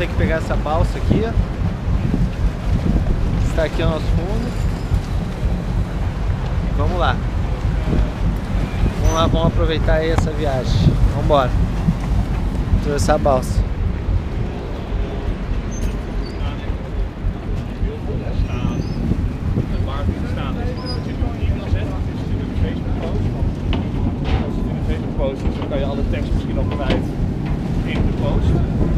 que pegar essa balsa aqui, ó. Está aqui ao nosso fundo. Vamos lá. Vamos lá, vamos aproveitar aí essa viagem. Vamos embora. Atravessar a balsa. Dus dan kan je alle tekst misschien nog kwijt in de post.